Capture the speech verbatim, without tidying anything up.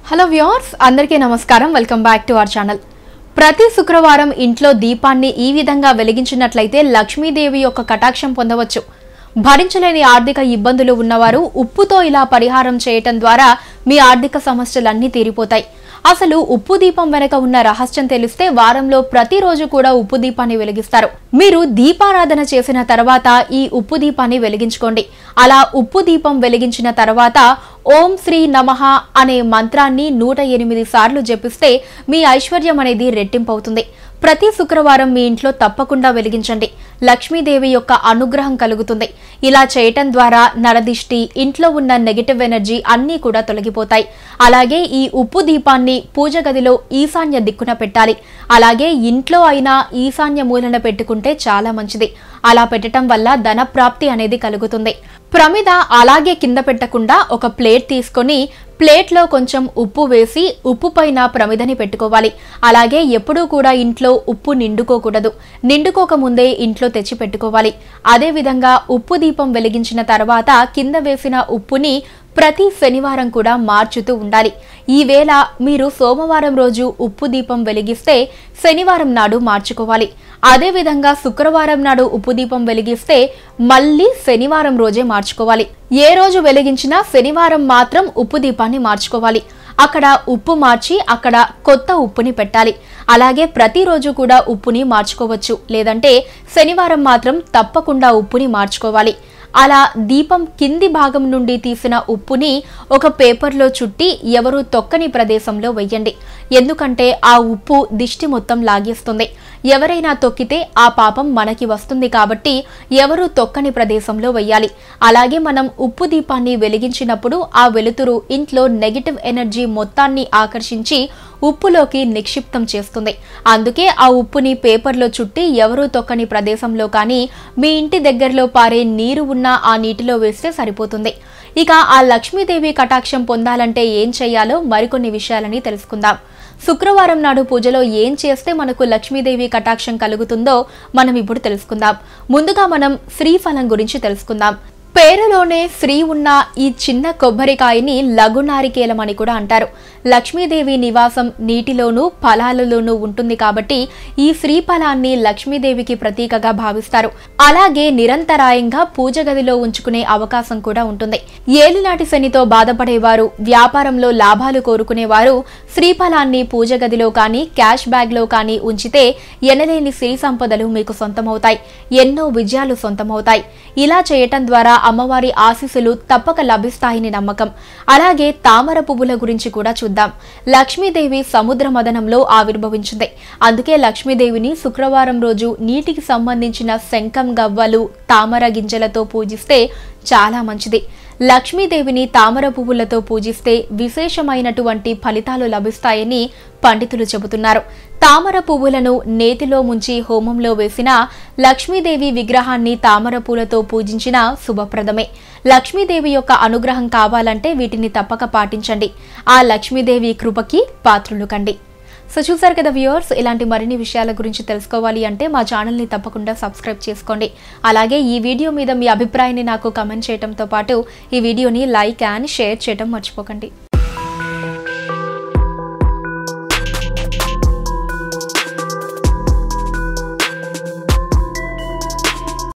hello viewers అందరికీ నమస్కారం welcome back to our channel ప్రతి శుక్రవారం ఇంట్లో దీపాన్ని ఈ విధంగా వెలిగించినట్లయితే లక్ష్మీదేవి యొక్క కటాక్షం పొందవచ్చు భరించలేని ఆర్థిక ఇబ్బందులు ఉన్నవారు ఉప్పుతో ఇలా పరిహారం చేయటం ద్వారా మీ ఆర్థిక సమస్యలన్నీ తీరిపోతాయి అసలు ఉప్పు దీపం వెనక ఉన్న రహస్యం తెలిస్తే వారంలో ప్రతిరోజు కూడా ఉప్పు దీపాన్ని వెలిగిస్తారు మీరు దీపారాధన చేసిన తర్వాత ఈ ఉప్పు దీపాన్ని వెలిగించుకోండి అలా ఉప్పు దీపం వెలిగించిన తర్వాత ఓం శ్రీ నమః అనే మంత్రాన్ని నూట ఎనిమిది సార్లు జపిస్తే మీ ఐశ్వర్యం అనేది రెట్టింపు అవుతుంది ప్రతి శుక్రవారం మీ ఇంట్లో తప్పకుండా వెలిగించండి లక్ష్మీదేవి యొక్క అనుగ్రహం కలుగుతుంది ఇలా చేయటం ద్వారా నరదిష్టి ఇంట్లో ఉన్న నెగటివ్ ఎనర్జీ అన్నీ కూడా తొలగిపోతాయి అలాగే ఈ ఉప్పు దీపాన్ని పూజ గదిలో ఈశాన్య దిక్కున పెట్టాలి అలాగే ఇంట్లో అయినా ఈశాన్య మూలన పెట్టుకుంటే చాలా మంచిది అలా పెట్టడం వల్ల ధన ప్రాప్తి అనేది కలుగుతుంది ప్రమిద అలాగే కింద పెట్టకుండా ఒక ప్లేట్ తీసుకొని ప్లేట్లో కొంచెం ఉప్పు వేసి ఉప్పు పైన ప్రమిదని పెట్టుకోవాలి అలాగే ఎప్పుడూ కూడా ఇంట్లో ఉప్పు నిండుకోకూడదు నిండుకోక ముందే ఇంట్లో తెచ్చి పెట్టుకోవాలి అదే విధంగా ఉప్పు దీపం వెలిగించిన తర్వాత కింద వేసిన ఉప్పుని ప్రతి శనివారం కూడా మార్చుతూ ఉండాలి ఈ వేళ మీరు సోమవారం రోజు ఉప్పు దీపం వెలిగిస్తే శనివారం నాడు మార్చుకోవాలి అదే విధంగా శుక్రవారం నాడు ఉప్పు దీపం వెలిగిస్తే మళ్ళీ శనివారం రోజే మార్చుకోవాలి ఏ రోజు వెలిగించినా శనివారం మాత్రం ఉప్పు దీపాన్ని మార్చుకోవాలి అక్కడ ఉప్పు మార్చి అక్కడ కొత్త ఉప్పుని పెట్టాలి అలాగే ప్రతిరోజు కూడా ఉప్పుని మార్చుకోవచ్చు లేదంటే శనివారం మాత్రం తప్పకుండా ఉప్పుని మార్చుకోవాలి అలా దీపం కింది భాగం నుండి తీసిన ఉప్పుని ఒక పేపర్లో చుట్టి ఎవరు తొక్కని ప్రదేశంలో వెయ్యండి ఎందుకంటే ఆ ఉప్పు దిష్టి మొత్తం లాగేస్తుంది ఎవరైనా తొక్కితే ఆ పాపం మనకి వస్తుంది కాబట్టి ఎవరు తొక్కని ప్రదేశంలో వెయ్యాలి అలాగే మనం ఉప్పు దీపాన్ని వెలిగించినప్పుడు ఆ వెలుతురు ఇంట్లో నెగటివ్ ఎనర్జీ మొత్తాన్ని ఆకర్షించి ఉప్పులోకి నిక్షిప్తం చేస్తుంది అందుకే ఆ ఉప్పుని పేపర్లో చుట్టి ఎవరూ తొక్కని ప్రదేశంలో కానీ మీ ఇంటి దగ్గరలో పారే నీరు ఉన్న ఆ నీటిలో వేస్తే సరిపోతుంది ఇక ఆ లక్ష్మీదేవి కటాక్షం పొందాలంటే ఏం చేయాలో మరికొన్ని విషయాలని తెలుసుకుందాం శుక్రవారం నాడు పూజలో ఏం చేస్తే మనకు లక్ష్మీదేవి కటాక్షం కలుగుతుందో మనం ఇప్పుడు తెలుసుకుందాం ముందుగా మనం శ్రీఫలం గురించి తెలుసుకుందాం పేరులోనే శ్రీ ఉన్న ఈ చిన్న కొబ్బరికాయని లఘునారికేలం అని కూడా అంటారు లక్ష్మీదేవి నివాసం నీటిలోనూ ఫలాలలోనూ ఉంటుంది కాబట్టి ఈ శ్రీఫలాన్ని లక్ష్మీదేవికి ప్రతీకగా భావిస్తారు అలాగే నిరంతరాయంగా పూజ గదిలో ఉంచుకునే అవకాశం కూడా ఉంటుంది ఏలినాటి శనితో బాధపడేవారు వ్యాపారంలో లాభాలు కోరుకునేవారు శ్రీఫలాన్ని పూజ గదిలో కానీ క్యాష్ బ్యాగ్ లో కానీ ఉంచితే ఎనలేని శ్రీ సంపదలు మీకు సొంతమవుతాయి ఎన్నో విజయాలు సొంతమవుతాయి ఇలా చేయటం ద్వారా అమ్మవారి ఆశీస్సులు తప్పక లభిస్తాయని నమ్మకం అలాగే తామర పువ్వుల గురించి కూడా చూద్దాం లక్ష్మీదేవి సముద్ర మదనంలో ఆవిర్భవించింది అందుకే లక్ష్మీదేవిని శుక్రవారం రోజు నీటికి సంబంధించిన శంఖం గవ్వలు తామర గింజలతో పూజిస్తే చాలా మంచిది లక్ష్మీదేవిని తామర పువ్వులతో పూజిస్తే విశేషమైనటువంటి ఫలితాలు లభిస్తాయని పండితులు చెబుతున్నారు తామర పువ్వులను నేతిలో ముంచి హోమంలో వేసిన లక్ష్మీదేవి విగ్రహాన్ని తామర పూలతో పూజించిన శుభప్రదమే లక్ష్మీదేవి యొక్క అనుగ్రహం కావాలంటే వీటిని తప్పక పాటించండి ఆ లక్ష్మీదేవి కృపకి పాత్రులు కండి సో చూసారు కదా వ్యూవర్స్ ఇలాంటి మరిన్ని విషయాల గురించి తెలుసుకోవాలి అంటే మా ఛానల్ని తప్పకుండా సబ్స్క్రైబ్ చేసుకోండి అలాగే ఈ వీడియో మీద మీ అభిప్రాయాన్ని నాకు కమెంట్ చేయడంతో పాటు ఈ వీడియోని లైక్ అండ్ షేర్ చేయడం మర్చిపోకండి